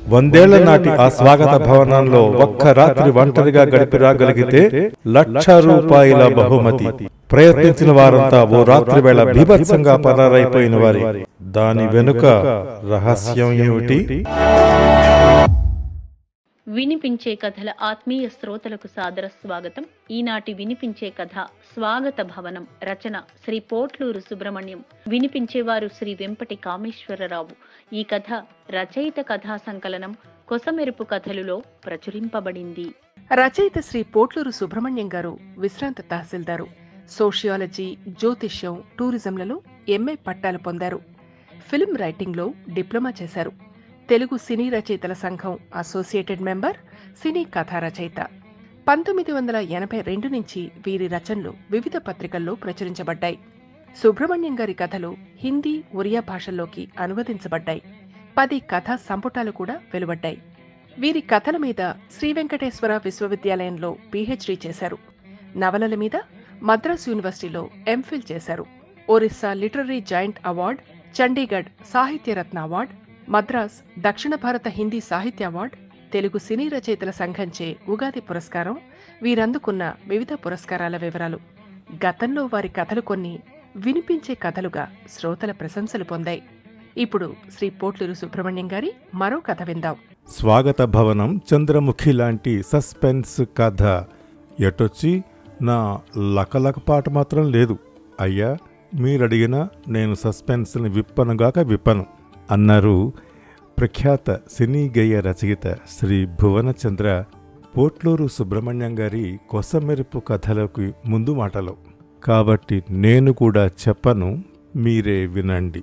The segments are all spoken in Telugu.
100 ఏళ్ల నాటి ఆ స్వాగత భవనంలో ఒక్క రాత్రి ఒంటరిగా గడిపి రాగలిగితే ₹1,00,000 బహుమతి. ప్రయత్నించిన వారంతా ఓ రాత్రి వేళ బీభత్సంగా పరారైపోయిన వారి. దాని వెనుక రహస్యం ఏమిటి? వినిపించే కథల ఆత్మీయ శ్రోతలకు సాదర స్వాగతం. ఈనాటి వినిపించే కథ స్వాగత భవనం. రచన శ్రీ పోట్లూరు సుబ్రహ్మణ్యం. వినిపించేవారు శ్రీ వెంపటి కామేశ్వరరావు. ఈ కథ రచయిత కథా సంకలనం కొసమెరుపు కథలులో ప్రచురింపబడింది. రచయిత శ్రీ పోట్లూరు సుబ్రహ్మణ్యం గారు విశ్రాంత తహసీల్దారు. సోషియాలజీ, జ్యోతిష్యం, టూరిజంలలో ఎంఏ పట్టాలు పొందారు. ఫిల్మ్ రైటింగ్లో డిప్లొమా చేశారు. తెలుగు సినీ రచయితల సంఘం అసోసియేటెడ్ మెంబర్, సినీ కథా రచయిత. 1982 నుంచి వీరి రచనలు వివిధ పత్రికల్లో ప్రచురించబడ్డాయి. సుబ్రహ్మణ్యం గారి కథలు హిందీ, ఒరియా భాషల్లోకి అనువదించబడ్డాయి. 10 కథా సంపుటాలు కూడా వెలువడ్డాయి. వీరి కథల మీద శ్రీ వెంకటేశ్వర విశ్వవిద్యాలయంలో పీహెచ్డీ చేశారు. నవలల మీద మద్రాసు యూనివర్సిటీలో ఎంఫిల్ చేశారు. Orissa literary joint award, Chandigarh Sahityaratna award, Madras Dakshina Bharat Hindi సాహిత్య అవార్డ్, తెలుగు సినీ రచయితల సంఘంచే ఉగాది పురస్కారం, వీరందుకున్న వివిధ పురస్కారాల వివరాలు. గతంలో వారి కథలు కొన్ని వినిపించే కథలుగా శ్రోతల ప్రశంసలు పొందాయి. ఇప్పుడు శ్రీ పోట్లూరు సుబ్రహ్మణ్యం గారి మరో కథ విందాం. స్వాగత భవనం చంద్రముఖి లాంటి సస్పెన్స్ కథ. ఎటొచ్చి నా లకలకపాట మాత్రం లేదు. అయ్యా, మీరడిగినా నేను సస్పెన్స్ని విప్పను అన్నారు ప్రఖ్యాత సినీ గేయ రచయిత శ్రీ భువనచంద్ర పోట్లూరు సుబ్రహ్మణ్యం గారి కొసమెరుపు కథలకు ముందు మాటలో. కాబట్టి నేను కూడా చెప్పను, మీరే వినండి.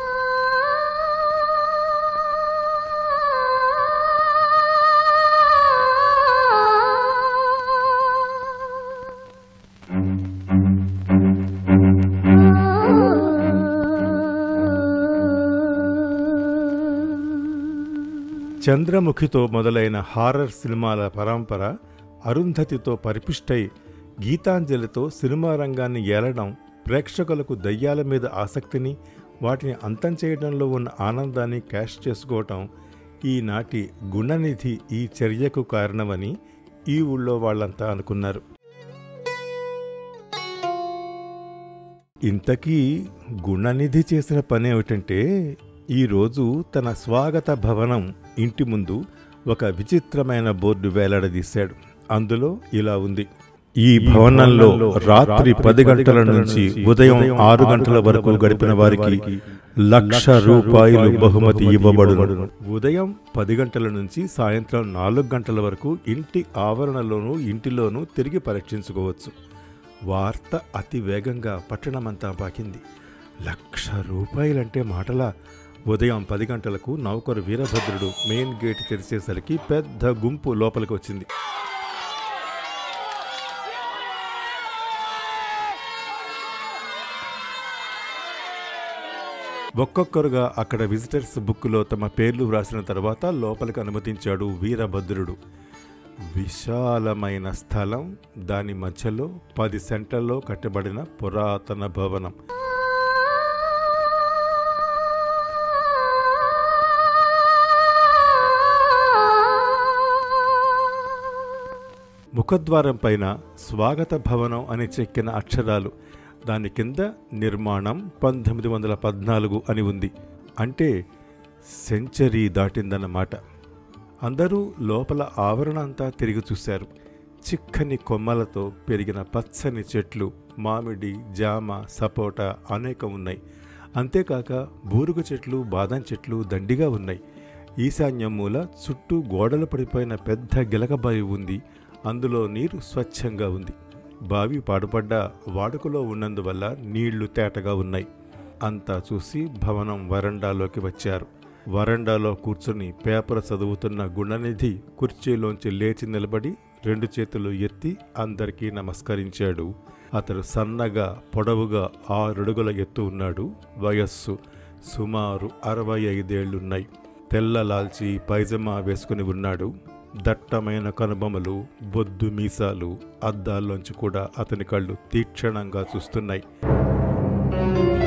చంద్రముఖితో మొదలైన హారర్ సినిమాల పరంపర అరుంధతితో పరిపుష్టై గీతాంజలితో సినిమా రంగాన్ని ఏలడం, ప్రేక్షకులకు దయ్యాల మీద ఆసక్తిని, వాటిని అంతం చేయడంలో ఉన్న ఆనందాన్ని క్యాష్ చేసుకోవటం ఈనాటి గుణనిధి ఈ చర్యకు కారణమని ఈ ఊళ్ళో వాళ్ళంతా అనుకున్నారు. ఇంతకీ గుణనిధి చేసిన పనేమిటంటే, ఈరోజు తన స్వాగత భవనం ఇంటి ముందు ఒక విచిత్రమైన బోర్డు వేలాడదీశాడు. అందులో ఇలా ఉంది: ఈ భవనంలో రాత్రి 10 గంటల నుంచి ఉదయం 6 గంటల వరకు గడిపిన వారికి ₹1,00,000 బహుమతి ఇవ్వబడును. ఉదయం 10 గంటల నుంచి సాయంత్రం 4 గంటల వరకు ఇంటి ఆవరణలోనూ ఇంటిలోనూ తిరిగి పరీక్షించుకోవచ్చు. వార్త అతి వేగంగా పట్టణమంతా పాకింది. ₹1,00,000 మాటలా? ఉదయం 10 గంటలకు నౌకరు వీరభద్రుడు మెయిన్ గేట్ తెరిచేసరికి పెద్ద గుంపు లోపలికి వచ్చింది. ఒక్కొక్కరుగా అక్కడ విజిటర్స్ బుక్లో తమ పేర్లు వ్రాసిన తర్వాత లోపలికి అనుమతించాడు వీరభద్రుడు. విశాలమైన స్థలం, దాని మధ్యలో 10 సెంటర్లో కట్టబడిన పురాతన భవనం. ముఖద్వారం పైన స్వాగత భవనం అని చెక్కిన అక్షరాలు, దాని కింద నిర్మాణం 1914 అని ఉంది. అంటే సెంచరీ దాటిందన్నమాట. అందరూ లోపల ఆవరణ అంతా తిరిగి చూశారు. చిక్కని కొమ్మలతో పెరిగిన పచ్చని చెట్లు, మామిడి, జామ, సపోటా అనేకం ఉన్నాయి. అంతేకాక బూరుగు చెట్లు, బాదం చెట్లు దండిగా ఉన్నాయి. ఈశాన్యం మూల చుట్టూ గోడలు పడిపోయిన పెద్ద గిలకబావి ఉంది. అందులో నీరు స్వచ్ఛంగా ఉంది. బావి పాడుపడ్డా వాడుకలో ఉన్నందువల్ల నీళ్లు తేటగా ఉన్నాయి. అంతా చూసి భవనం వరండాలోకి వచ్చారు. వరండాలో కూర్చుని పేపర్ చదువుతున్న గుణనిధి కుర్చీలోంచి లేచి నిలబడి 2 చేతులు ఎత్తి అందరికీ నమస్కరించాడు. అతడు సన్నగా, పొడవుగా 6 అడుగుల ఎత్తు ఉన్నాడు. వయస్సు సుమారు 65 ఏళ్లున్నాయి. తెల్ల లాల్చి పైజమా వేసుకుని ఉన్నాడు. దట్టమైన కనుబొమలు, బొద్దు మీసాలు, అద్దాల్లోంచి కూడా అతని కళ్ళు తీక్షణంగా చూస్తున్నాయి.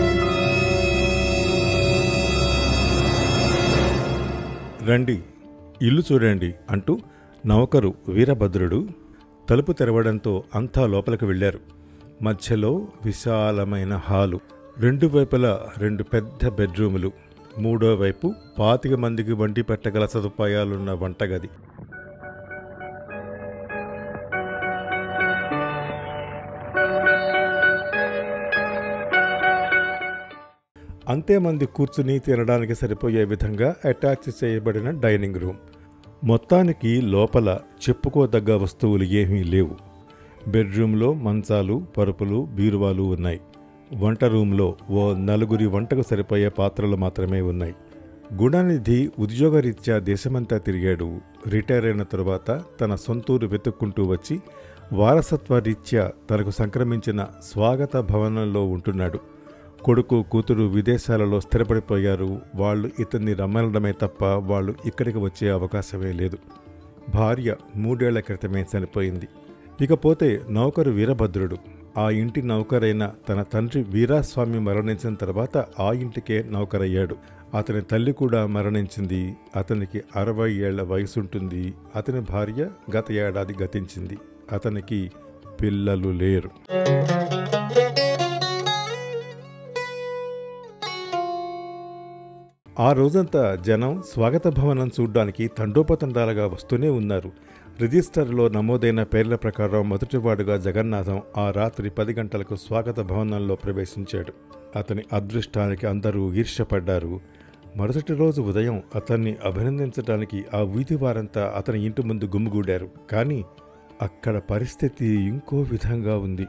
రండి, ఇల్లు చూడండి అంటూ నౌకరు వీరభద్రుడు తలుపు తెరవడంతో అంతా లోపలికి వెళ్ళారు. మధ్యలో విశాలమైన హాలు, 2 వైపులా 2 పెద్ద బెడ్రూములు, 3వ వైపు 25 మందికి వండి పెట్టగల సదుపాయాలున్న వంటగది. అంతేమంది కూర్చుని తినడానికి సరిపోయే విధంగా అటాచ్ చేయబడిన డైనింగ్ రూమ్. మొత్తానికి లోపల చెప్పుకోదగ్గ వస్తువులు ఏమీ లేవు. బెడ్రూమ్లో మంచాలు, పరుపులు, బీరువాలు ఉన్నాయి. వంట రూంలో ఓ 4 వంటకు సరిపోయే పాత్రలు మాత్రమే ఉన్నాయి. గుణనిధి ఉద్యోగరీత్యా దేశమంతా తిరిగాడు. రిటైర్ అయిన తరువాత తన సొంతూరు వెతుక్కుంటూ వచ్చి వారసత్వ రీత్యా తనకు సంక్రమించిన స్వాగత భవనంలో ఉంటున్నాడు. కొడుకు, కూతురు విదేశాలలో స్థిరపడిపోయారు. వాళ్ళు ఇతన్ని రమ్మనడమే తప్ప వాళ్ళు ఇక్కడికి వచ్చే అవకాశమే లేదు. భార్య 3 ఏళ్ల క్రితమే చనిపోయింది. ఇకపోతే నౌకరు వీరభద్రుడు. ఆ ఇంటి నౌకరైన తన తండ్రి వీరాస్వామి మరణించిన తర్వాత ఆ ఇంటికే నౌకరయ్యాడు. అతని తల్లి కూడా మరణించింది. అతనికి 60 ఏళ్ల వయసుంటుంది. అతని భార్య గత ఏడాది గతించింది. అతనికి పిల్లలు లేరు. ఆ రోజంతా జనం స్వాగత భవనం చూడ్డానికి తండోపతండాలుగా వస్తూనే ఉన్నారు. రిజిస్టర్లో నమోదైన పేర్ల ప్రకారం మొదటివాడుగా జగన్నాథం ఆ రాత్రి 10 గంటలకు స్వాగత భవనంలో ప్రవేశించాడు. అతని అదృష్టానికి అందరూ ఈర్ష్యపడ్డారు. మరుసటి రోజు ఉదయం అతన్ని అభినందించడానికి ఆ వీధి వారంతా అతని ఇంటి ముందు గుమిగూడారు. కానీ అక్కడ పరిస్థితి ఇంకో విధంగా ఉంది.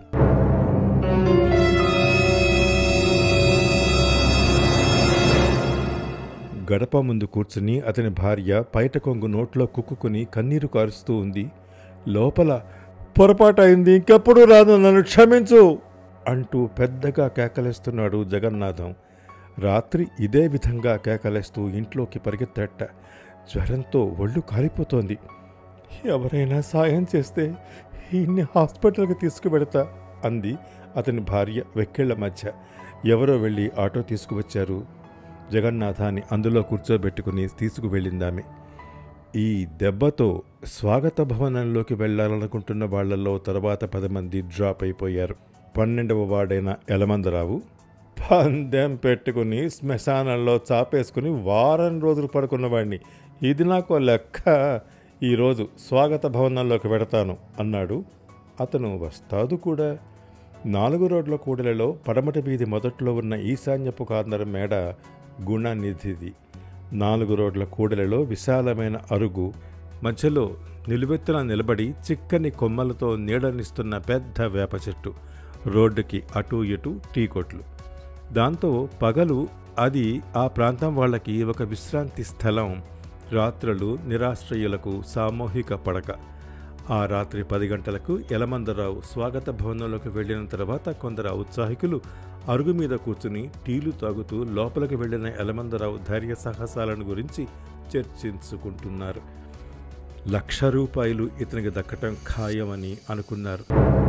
గడప ముందు కూర్చుని అతని భార్య పైట కొంగు నోట్లో కుక్కుని కన్నీరు కారుస్తూ ఉంది. లోపల పొరపాటైంది, ఇంకెప్పుడు రాదు, నన్ను క్షమించు అంటూ పెద్దగా కేకలేస్తున్నాడు జగన్నాథం. రాత్రి ఇదే విధంగా కేకలేస్తూ ఇంట్లోకి పరిగెత్తట. జ్వరంతో ఒళ్ళు కాలిపోతోంది. ఎవరైనా సాయం చేస్తే ఈయన్ని హాస్పిటల్కి తీసుకువెడతా అంది అతని భార్య వెక్కిళ్ల మధ్య. ఎవరో వెళ్ళి ఆటో తీసుకువచ్చారు. జగన్నాథాన్ని అందులో కూర్చోబెట్టుకుని తీసుకువెళ్ళిందామె. ఈ దెబ్బతో స్వాగత భవనంలోకి వెళ్లాలనుకుంటున్న వాళ్లలో తర్వాత 10 మంది డ్రాప్ అయిపోయారు. 12వ వార్డైన యలమందరావు పందెం పెట్టుకుని శ్మశానంలో చాపేసుకుని వారం రోజులు పడుకున్నవాడిని. ఇది నాకు లెక్క, ఈరోజు స్వాగత భవనంలోకి వెడతాను అన్నాడు. అతను వస్తాదు కూడా. 4 రోడ్ల కూడలిలో పడమటి వీధి మొదట్లో ఉన్న ఈశాన్యపు కార్నర్ మేడ గుణనిధిది. 4 రోడ్ల కూడలిలో విశాలమైన అరుగు, మధ్యలో నిలువెత్తున నిలబడి చిక్కని కొమ్మలతో నీడనిస్తున్న పెద్ద వేప చెట్టు, రోడ్డుకి అటూ ఇటూ టీ కొట్లు. దాంతో పగలు అది ఆ ప్రాంతం వాళ్ళకి ఒక విశ్రాంతి స్థలం, రాత్రులు నిరాశ్రయులకు సామూహిక పడక. ఆ రాత్రి 10 గంటలకు యలమందరావు స్వాగత భవనంలోకి వెళ్ళిన తర్వాత కొందరు ఔత్సాహికులు అరుగు మీద కూర్చుని టీలు తాగుతూ లోపలికి వెళ్లిన యలమందరావు ధైర్య సాహసాలను గురించి చర్చించుకుంటున్నారు. ₹1,00,000 ఇతనికి దక్కటం ఖాయమని అనుకున్నారు.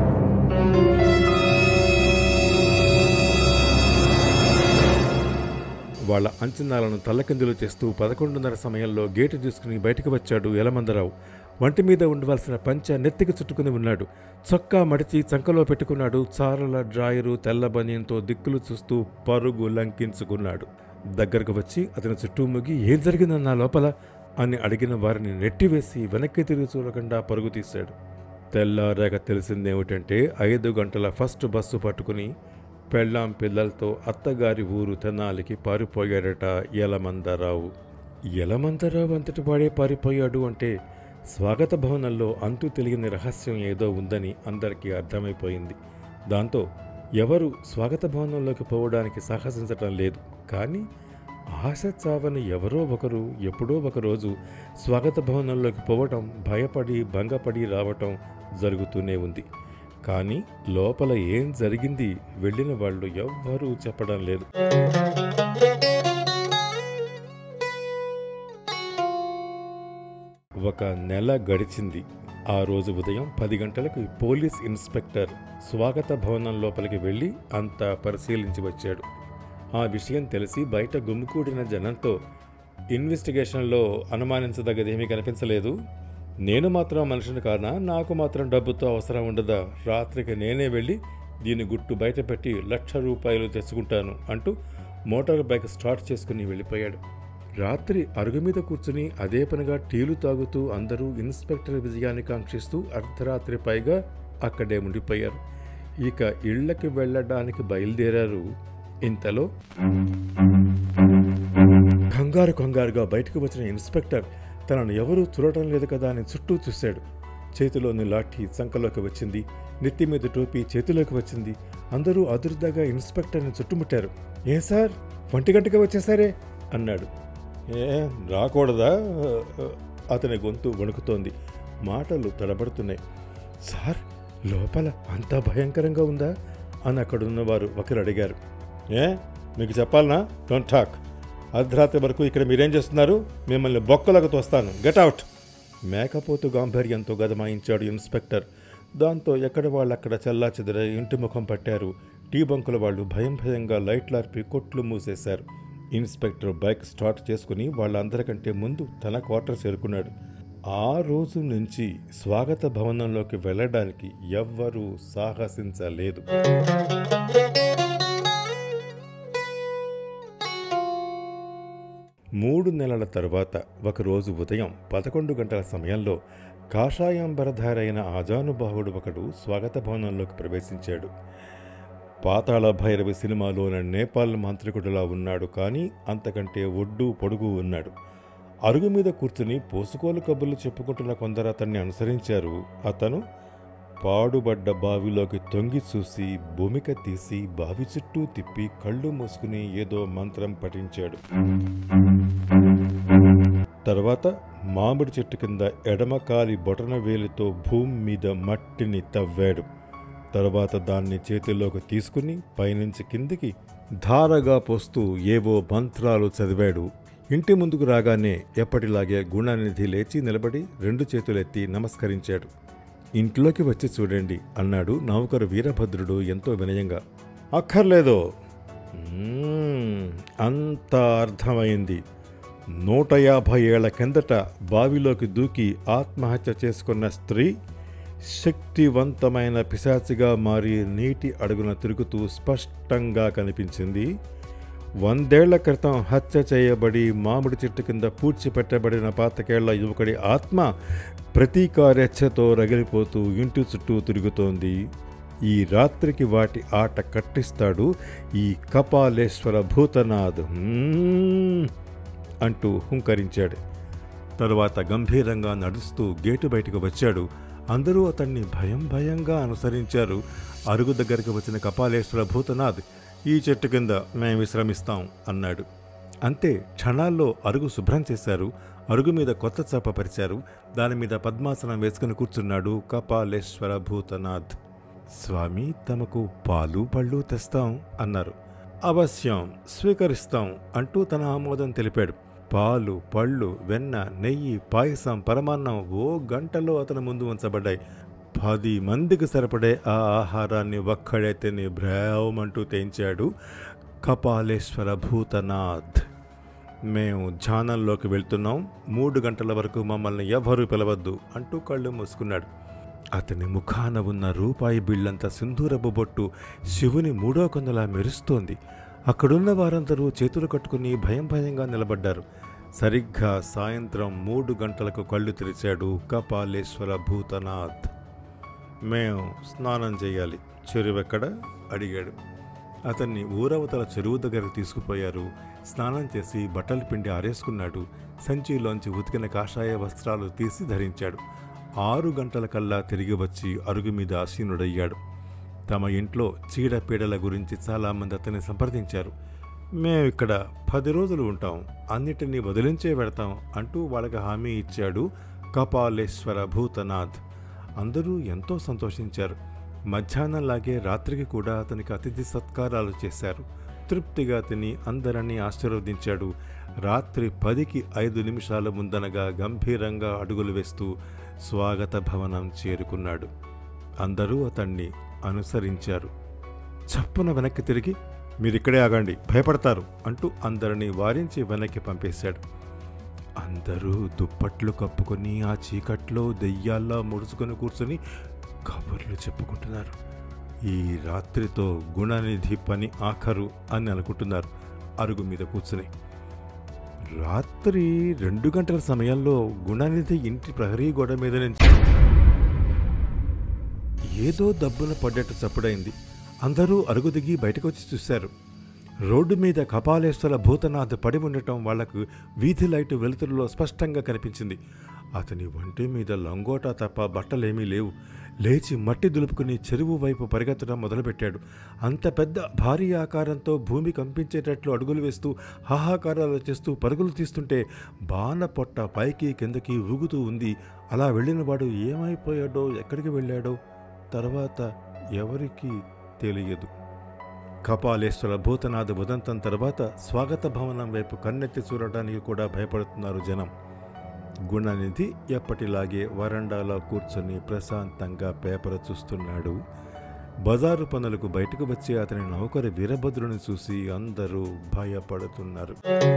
వాళ్ళ అంచనాలను తల్లకిందులు చేస్తూ 11:30 సమయంలో గేటు తీసుకుని బయటకు వచ్చాడు యలమందరావు. వంటి మీద ఉండవలసిన పంచ నెత్తికి చుట్టుకుని ఉన్నాడు. చొక్కా మడిచి చంకలో పెట్టుకున్నాడు. చారల డ్రాయరు తెల్ల బనియంతో దిక్కులు చూస్తూ పరుగు లంకించుకున్నాడు. దగ్గరకు వచ్చి అతని చుట్టూ ముగి ఏం జరిగిందన్నా లోపల అని అడిగిన వారిని నెట్టివేసి వెనక్కి తిరిగి చూడకుండా పరుగు తీశాడు. తెల్లారాక తెలిసిందేమిటంటే 5 గంటల ఫస్ట్ బస్సు పట్టుకుని పెళ్ళాం పిల్లలతో అత్తగారి ఊరు తెనాలికి పారిపోయాడట యలమందరావు. యలమందరావు అంతటి వాడే పారిపోయాడు అంటే స్వాగత భవనంలో అంతు తెలియని రహస్యం ఏదో ఉందని అందరికీ అర్థమైపోయింది. దాంతో ఎవరు స్వాగత భవనంలోకి పోవడానికి సాహసించటం లేదు. కానీ ఆశ చావని ఎవరో ఒకరు ఎప్పుడో ఒకరోజు స్వాగత భవనంలోకి పోవటం, భయపడి భంగపడి రావటం జరుగుతూనే ఉంది. కానీ లోపల ఏం జరిగింది వెళ్ళిన వాళ్ళు ఎవ్వరూ చెప్పడం లేదు. ఒక నెల గడిచింది. ఆ రోజు ఉదయం 10 గంటలకు పోలీస్ ఇన్స్పెక్టర్ స్వాగత భవనం లోపలికి వెళ్ళి అంతా పరిశీలించి వచ్చాడు. ఆ విషయం తెలిసి బయట గుమికూడిన జనంతో ఇన్వెస్టిగేషన్లో అనుమానించదగ్గది ఏమీ కనిపించలేదు. నేను మాత్రం మనిషిని కానా? నాకు మాత్రం డబ్బుతో అవసరం ఉండదా? రాత్రికి నేనే వెళ్ళి దీని గుట్టు బయటపెట్టి ₹1,00,000 తెచ్చుకుంటాను అంటూ మోటార్ బైక్ స్టార్ట్ చేసుకుని వెళ్ళిపోయాడు. రాత్రి అరుగు మీద కూర్చుని అదే పనిగా టీలు తాగుతూ అందరూ ఇన్స్పెక్టర్ విజయాన్ని కాంక్షిస్తూ అర్ధరాత్రి పైగా అక్కడే ఉండిపోయారు. ఇక ఇళ్లకి వెళ్ళడానికి బయలుదేరారు. ఇంతలో కంగారుగా బయటకు వచ్చిన ఇన్స్పెక్టర్ తనను ఎవరూ చూడటం లేదు కదా అని చుట్టూ చూశాడు. చేతిలోని లాఠీ సంకలోకి వచ్చింది. నెత్తి మీద టోపీ చేతిలోకి వచ్చింది. అందరూ అదురుదాగా ఇన్స్పెక్టర్ని చుట్టుముట్టారు. "ఏం సార్, 1 గంటగా వచ్చేసారే" అన్నాడు. రాకూడదా? అతని గొంతు వణుకుతోంది. మాటలు తడబడుతున్నాయి. "సార్, లోపల అంతా భయంకరంగా ఉందా?" అని అక్కడున్నవారు ఒకరు అడిగారు. మీకు చెప్పాలనా? Don't talk. అర్ధరాత్రి వరకు ఇక్కడ మీరేం చేస్తున్నారు? మిమ్మల్ని బొక్కలకు తోస్తాను. Get out. మేకపోతు గాంభీర్యంతో గదమాయించాడు ఇన్స్పెక్టర్. దాంతో ఎక్కడ వాళ్ళు అక్కడ చెల్లాచెదర ఇంటి ముఖం పట్టారు. టీ బంకుల వాళ్ళు భయంగా లైట్లార్పి కొట్లు మూసేశారు. ఇన్స్పెక్టర్ బైక్ స్టార్ట్ చేసుకుని వాళ్ళందరికంటే ముందు తన క్వార్టర్ చేరుకున్నాడు. ఆ రోజు నుంచి స్వాగత భవనంలోకి వెళ్ళడానికి ఎవ్వరూ సాహసించలేదు. 3 నెలల తర్వాత ఒకరోజు ఉదయం 11 గంటల సమయంలో కాషాయాంబరధారైన ఆజానుబాహుడు ఒకడు స్వాగత భవనంలోకి ప్రవేశించాడు. పాతాళ భైరవి సినిమాలోని నేపాల్ మాంత్రికుడిలా ఉన్నాడు. కానీ అంతకంటే ఒడ్డు పొడుగు ఉన్నాడు. అరుగు మీద కూర్చుని పోసుకోలు కబుర్లు చెప్పుకుంటున్న కొందరు అతన్ని అనుసరించారు. అతను పాడుబడ్డ బావిలోకి తొంగి చూసి భూమిక తీసి బావి చుట్టూ తిప్పి కళ్ళు మూసుకుని ఏదో మంత్రం పఠించాడు. తర్వాత మామిడి చెట్టు కింద ఎడమకాలి బొటన వేలితో భూమి మీద మట్టిని తవ్వాడు. తర్వాత దాన్ని చేతిలోకి తీసుకుని పైనుంచి కిందికి ధారగా పోస్తూ ఏవో మంత్రాలు చదివాడు. ఇంటి ముందుకు రాగానే ఎప్పటిలాగే గుణనిధి లేచి నిలబడి 2 చేతులెత్తి నమస్కరించాడు. "ఇంట్లోకి వచ్చి చూడండి" అన్నాడు నౌకరు వీరభద్రుడు ఎంతో వినయంగా. "అక్కర్లేదో." అంతా అర్థమైంది. 150 ఏళ్ల కిందట బావిలోకి దూకి ఆత్మహత్య చేసుకున్న స్త్రీ శక్తివంతమైన పిశాచిగా మారి నీటి అడుగున తిరుగుతూ స్పష్టంగా కనిపించింది. 100 ఏళ్ల క్రితం హత్య చేయబడి మామిడి చెట్టు కింద పూడ్చిపెట్టబడిన 25 ఏళ్ల యువకుడి ఆత్మ ప్రతీకారేచ్ఛతో రగిలిపోతూ ఇంటి చుట్టూ తిరుగుతోంది. ఈ రాత్రికి వాటి ఆట కట్టిస్తాడు ఈ కపాలేశ్వర భూతనాథ్ అంటూ హుంకరించాడు. తరువాత గంభీరంగా నడుస్తూ గేటు బయటకు వచ్చాడు. అందరూ అతన్ని భయంగా అనుసరించారు. అరుగు దగ్గరికి వచ్చిన కపాలేశ్వర భూతనాథ్, "ఈ చెట్టు కింద మేము విశ్రమిస్తాం" అన్నాడు. అంతే, క్షణాల్లో అరుగు శుభ్రం చేశారు. అరుగు మీద కొత్త చాప పరిచారు. దానిమీద పద్మాసనం వేసుకుని కూర్చున్నాడు కపాలేశ్వర భూతనాథ్. "స్వామి, తమకు పాలు పళ్ళు తెస్తాం" అన్నారు. "అవశ్యం, స్వీకరిస్తాం" అంటూ తన ఆమోదం తెలిపాడు. పాలు, పళ్ళు, వెన్న, నెయ్యి, పాయసం, పరమాన్నం 1 గంటలో అతని ముందు ఉంచబడ్డాయి. 10 మందికి సరిపడే ఆ ఆహారాన్ని ఒక్కడే తిని భ్రావమంటూ తేంచాడు కపాలేశ్వర భూతనాథ్. "మేము ధ్యానంలోకి వెళ్తున్నాం. 3 గంటల వరకు మమ్మల్ని ఎవరూ పిలవద్దు" అంటూ కళ్ళు మూసుకున్నాడు. అతని ముఖాన ఉన్న రూపాయి బిళ్ళంత సింధూరపు బొట్టు శివుని 3వ కన్నులా మెరుస్తోంది. అక్కడున్న వారందరూ చేతులు కట్టుకుని భయంగా నిలబడ్డారు. సరిగ్గా సాయంత్రం 3 గంటలకు కళ్ళు తెరిచాడు కపాలేశ్వర భూతనాథ్. "మేము స్నానం చేయాలి. చెరువెక్కడ?" అడిగాడు. అతన్ని ఊరవతల చెరువు దగ్గరకు తీసుకుపోయారు. స్నానం చేసి బట్టలు పిండి ఆరేసుకున్నాడు. సంచిలోంచి ఉతికిన కాషాయ వస్త్రాలు తీసి ధరించాడు. 6 గంటలకల్లా తిరిగి వచ్చి అరుగు మీద ఆసీనుడయ్యాడు. తమ ఇంట్లో చీడపీడల గురించి చాలామంది అతన్ని సంప్రదించారు. "మేమిక్కడ 10 రోజులు ఉంటాం, అన్నిటినీ వదిలించే పెడతాం" అంటూ వాళ్ళకి హామీ ఇచ్చాడు కపాలేశ్వర భూతనాథ్. అందరూ ఎంతో సంతోషించారు. మధ్యాహ్నంలాగే రాత్రికి కూడా అతనికి అతిథి సత్కారాలు చేశారు. తృప్తిగా తిని అందరినీ ఆశీర్వదించాడు. రాత్రి 10కి 5 నిమిషాల ముందనగా గంభీరంగా అడుగులు వేస్తూ స్వాగత భవనం చేరుకున్నాడు. అందరూ అతన్ని అనుసరించారు. చప్పున వెనక్కి తిరిగి, "మీరిక్కడే ఆగండి, భయపడతారు" అంటూ అందరినీ వారించి వెనక్కి పంపేశాడు. అందరూ దుప్పట్లు కప్పుకొని ఆ చీకట్లో దెయ్యాల్లా ముడుచుకొని కూర్చొని కబుర్లు చెప్పుకుంటున్నారు. ఈ రాత్రితో గుణనిధి పని ఆఖరు అని అనుకుంటున్నారు అరుగు మీద కూర్చుని. రాత్రి 2 గంటల సమయంలో గుణనిధి ఇంటి ప్రహరీ గోడ మీద నుంచి ఏదో దబ్బున పడ్డట్టు చప్పుడైంది. అందరూ అరుగు దిగి బయటకు వచ్చి చూశారు. రోడ్డు మీద కపాలేశ్వర భూతనాథ్ పడి ఉండటం వాళ్లకు వీధి లైటు వెలుతురులో స్పష్టంగా కనిపించింది. అతని ఒంటి మీద లంగోటా తప్ప బట్టలేమీ లేవు. లేచి మట్టి దులుపుకుని చెరువు వైపు పరిగెత్తడం మొదలుపెట్టాడు. అంత పెద్ద భారీ ఆకారంతో భూమి కంపించేటట్లు అడుగులు వేస్తూ హాహాకారాలు చేస్తూ పరుగులు తీస్తుంటే బాణ పొట్ట పైకి కిందకి ఊగుతూ ఉంది. అలా వెళ్ళినవాడు ఏమైపోయాడో, ఎక్కడికి వెళ్ళాడో తర్వాత ఎవరికీ తెలియదు. కపాలేశ్వర భూతనాథ ఉదంతం తర్వాత స్వాగత భవనం వైపు కన్నెత్తి చూడటానికి కూడా భయపడుతున్నారు జనం. గుణనిధి ఎప్పటిలాగే వరండాలో కూర్చొని ప్రశాంతంగా పేపర్ చూస్తున్నాడు. బజారు పనులకు బయటకు వచ్చి అతని నౌకరు వీరభద్రుని చూసి అందరూ భయపడుతున్నారు.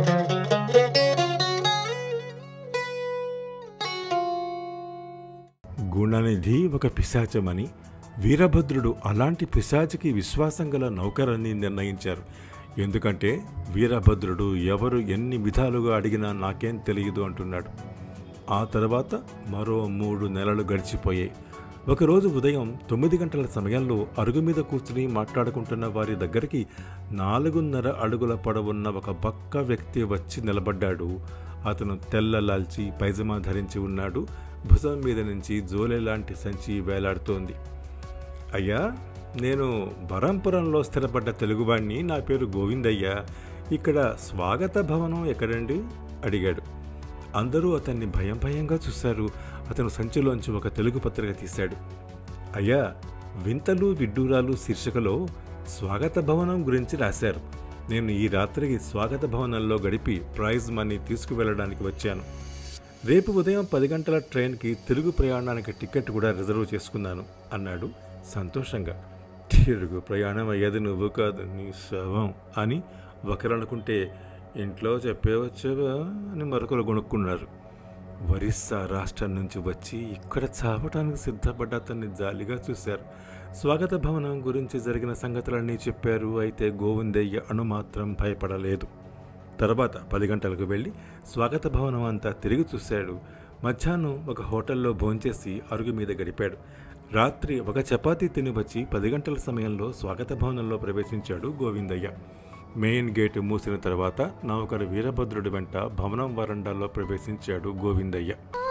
గుణనిధి ఒక పిశాచమని, వీరభద్రుడు అలాంటి పిశాచికి విశ్వాసం గల నౌకరని నిర్ణయించారు. ఎందుకంటే వీరభద్రుడు ఎవరు ఎన్ని విధాలుగా అడిగినా నాకేం తెలియదు అంటున్నాడు. ఆ తర్వాత మరో 3 నెలలు గడిచిపోయాయి. ఒకరోజు ఉదయం 9 గంటల సమయంలో అరుగు మీద కూర్చుని మాట్లాడుకుంటున్న వారి దగ్గరికి 4.5 అడుగుల పొడవున్న ఒక బక్క వ్యక్తి వచ్చి నిలబడ్డాడు. అతను తెల్ల లాల్చి పైజమా ధరించి ఉన్నాడు. భుజం మీద నుంచి జోలె లాంటి సంచి వేలాడుతోంది. అయ్యా, నేను బరంపురంలో స్థిరపడ్డ తెలుగువాణ్ణి. నా పేరు గోవిందయ్య. ఇక్కడ స్వాగత భవనం ఎక్కడండి అడిగాడు. అందరూ అతన్ని భయంగా చూశారు. అతను సంచిలోంచి ఒక తెలుగు పత్రిక తీశాడు. అయ్యా, వింతలు విడ్డూరాలు శీర్షికలో స్వాగత భవనం గురించి రాశారు. నేను ఈ రాత్రికి స్వాగత భవనంలో గడిపి ప్రైజ్ మనీ తీసుకువెళ్ళడానికి వచ్చాను. రేపు ఉదయం 10 గంటల ట్రైన్కి తిరుగు ప్రయాణానికి టికెట్ కూడా రిజర్వ్ చేసుకున్నాను అన్నాడు సంతోషంగా. తిరుగు ప్రయాణం అయ్యేది నువ్వు కాదు, నీ శవం అని ఒకరనుకుంటే ఇంట్లో చెప్పేవచ్చేవా అని మరొకరు గొనుక్కున్నారు. ఒరిస్సా రాష్ట్రం నుంచి వచ్చి ఇక్కడ చావటానికి సిద్ధపడ్డ అతన్ని జాలిగా చూశారు. స్వాగత భవనం గురించి జరిగిన సంగతులన్నీ చెప్పారు. అయితే గోవిందయ్య అణుమాత్రం భయపడలేదు. తర్వాత 10 గంటలకు వెళ్ళి స్వాగత భవనం అంతా తిరిగి చూశాడు. మధ్యాహ్నం ఒక హోటల్లో భోంచేసి అరుగు మీద గడిపాడు. రాత్రి ఒక చపాతీ తిని వచ్చి 10 గంటల సమయంలో స్వాగత భవనంలో ప్రవేశించాడు గోవిందయ్య. మెయిన్ గేటు మూసిన తర్వాత నౌకరు వీరభద్రుడి వెంట భవనం వరండాలో ప్రవేశించాడు గోవిందయ్య.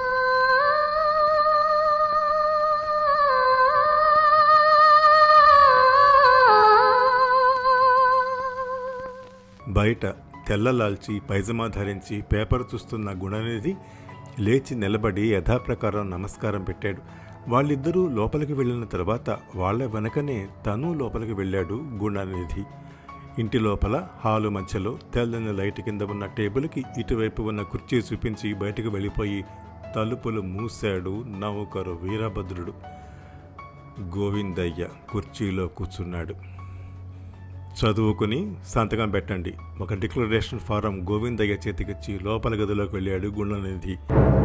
బయట తెల్లలాల్చి పైజమా ధరించి పేపర్ చూస్తున్న గుణనిధి లేచి నిలబడి యథాప్రకారం నమస్కారం పెట్టాడు. వాళ్ళిద్దరూ లోపలికి వెళ్ళిన తర్వాత వాళ్ళ వెనకనే తను లోపలికి వెళ్ళాడు గుణనిధి. ఇంటి లోపల హాలు మధ్యలో తెల్లని లైట్ కింద ఉన్న టేబుల్కి ఇటువైపు ఉన్న కుర్చీ చూపించి బయటకు వెళ్ళిపోయి తలుపులు మూశాడు నౌకరు వీరభద్రుడు. గోవిందయ్య కుర్చీలో కూర్చున్నాడు. చదువుకుని సంతకం పెట్టండి. ఒక డిక్లరేషన్ ఫారం గోవిందయ్య చేతికిచ్చి లోపల గదిలోకి వెళ్ళాడు గుణనిధి.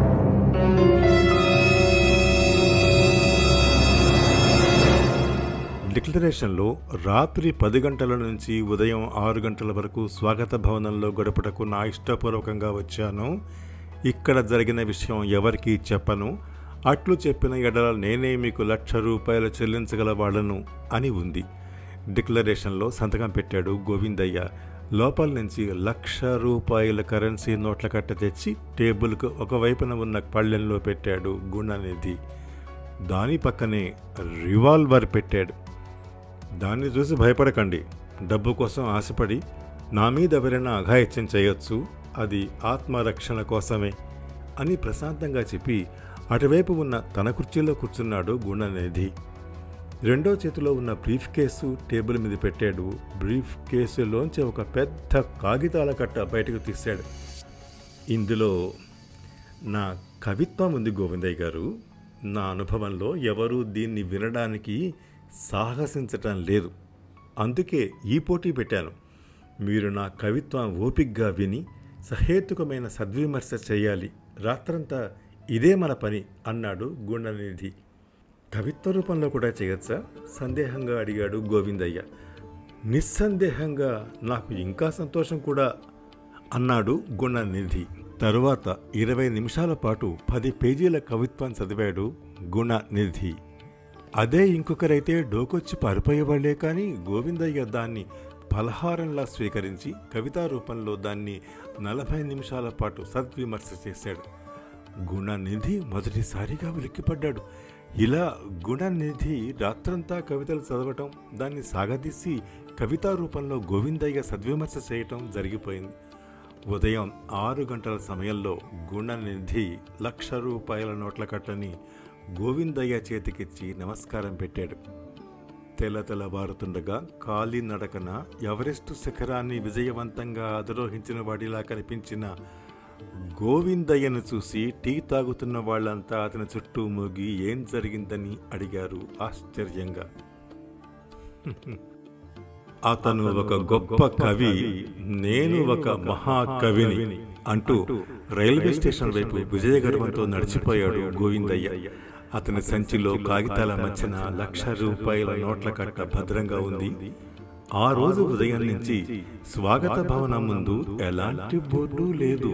డిక్లరేషన్లో రాత్రి 10 గంటల నుంచి ఉదయం 6 గంటల వరకు స్వాగత భవనంలో గడుపుటకు నా ఇష్టపూర్వకంగా వచ్చాను. ఇక్కడ జరిగిన విషయం ఎవరికీ చెప్పను. అట్లు చెప్పిన ఎడల నేనే మీకు ₹1,00,000 చెల్లించగలవాడను అని ఉంది. డిక్లరేషన్లో సంతకం పెట్టాడు గోవిందయ్య. లోపల నుంచి ₹1,00,000 కరెన్సీ నోట్ల కట్ట తెచ్చి టేబుల్కు ఒకవైపున ఉన్న పళ్ళెంలో పెట్టాడు గుణనిధి. దాని పక్కనే రివాల్వర్ పెట్టాడు. దాన్ని చూసి భయపడకండి. డబ్బు కోసం ఆశపడి నా మీద ఎవరైనా అఘాయిత్యం చేయొచ్చు. అది ఆత్మరక్షణ కోసమే అని ప్రశాంతంగా చెప్పి అటువైపు ఉన్న తన కుర్చీలో కూర్చున్నాడు గుణనిధి. రెండో చేతిలో ఉన్న బ్రీఫ్ కేసు టేబుల్ మీద పెట్టాడు. బ్రీఫ్ కేసులోంచి ఒక పెద్ద కాగితాల కట్ట బయటకు తీశాడు. ఇందులో నా కవిత్వం ఉంది గోవిందయ్య గారు. నా అనుభవంలో ఎవరూ దీన్ని వినడానికి సాహసించటం లేదు. అందుకే ఈ పోటీ పెట్టాను. మీరు నా కవిత్వం ఓపిగ్గా విని సహేతుకమైన సద్విమర్శ చేయాలి, రాత్రంతా ఇదే మన పని అన్నాడు గుణనిధి. కవిత్వ రూపంలో కూడా చేయొచ్చా? సందేహంగా అడిగాడు గోవిందయ్య. నిస్సందేహంగా, నాకు ఇంకా సంతోషం కూడా అన్నాడు గుణనిధి. తరువాత 20 నిమిషాల పాటు 10 పేజీల కవిత్వం చదివాడు గుణనిధి. అదే ఇంకొకరైతే డోకొచ్చి పారిపోయేవాళ్లే, కానీ గోవిందయ్య దాన్ని పలహారంలా స్వీకరించి కవితా రూపంలో దాన్ని 40 నిమిషాల పాటు సద్విమర్శ చేశాడు. గుణనిధి మొదటిసారిగా ఉలిక్కిపడ్డాడు. ఇలా గుణనిధి రాత్రంతా కవితలు చదవటం, దాన్ని సాగదీసి కవితా రూపంలో గోవిందయ్య సద్విమర్శ చేయటం జరిగిపోయింది. ఉదయం 6 గంటల సమయంలో గుణనిధి 1,00,000 రూపాయల నోట్ల కట్టని గోవిందయ్య చేతికిచ్చి నమస్కారం పెట్టాడు. తెల్లవారుతుండగా కాలినడకన ఎవరెస్టు శిఖరాన్ని విజయవంతంగా అధిరోహించిన వాడిలా కనిపించిన గోవిందయ్యను చూసి టీ తాగుతున్న వాళ్ళంతా అతని చుట్టూ మూగి ఏం జరిగిందని అడిగారు ఆశ్చర్యంగా. అతను ఒక గొప్ప కవి, నేను ఒక మహాకవిని అంటూ రైల్వే స్టేషన్ వైపు విజయగర్వంతో నడిచిపోయాడు గోవిందయ్య. అతని సంచిలో కాగితాల మధ్యన 1,00,000 రూపాయల నోట్ల కట్ట భద్రంగా ఉంది. ఆ రోజు ఉదయం నుంచి స్వాగత భవనం ముందు ఎలాంటి బోర్డు లేదు.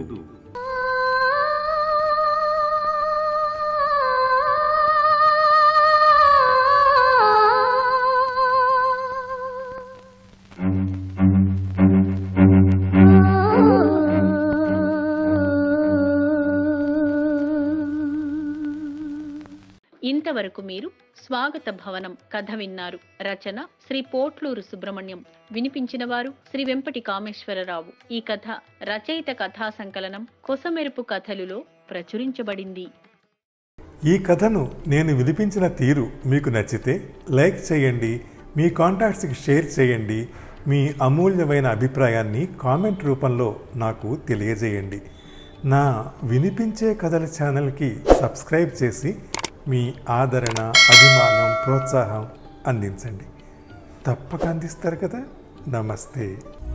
ఇంతవరకు మీరు స్వాగత భవనం కథ విన్నారు. రచన శ్రీ పోట్లూరు సుబ్రహ్మణ్యం. వినిపించిన వారు శ్రీ వెంపటి కామేశ్వరరావు. ఈ కథ రచయిత కథా సంకలనం కొసమెరుపు కథలులో ప్రచురించబడింది. ఈ కథను నేను వినిపించిన తీరు మీకు నచ్చితే లైక్ చేయండి, మీ కాంటాక్ట్స్కి షేర్ చేయండి. మీ అమూల్యమైన అభిప్రాయాన్ని కామెంట్ రూపంలో నాకు తెలియజేయండి. నా వినిపించే కథల ఛానల్కి సబ్స్క్రైబ్ చేసి మీ ఆదరణ, అభిమానం, ప్రోత్సాహం అందించండి. తప్పక అందిస్తారు కదా. నమస్తే.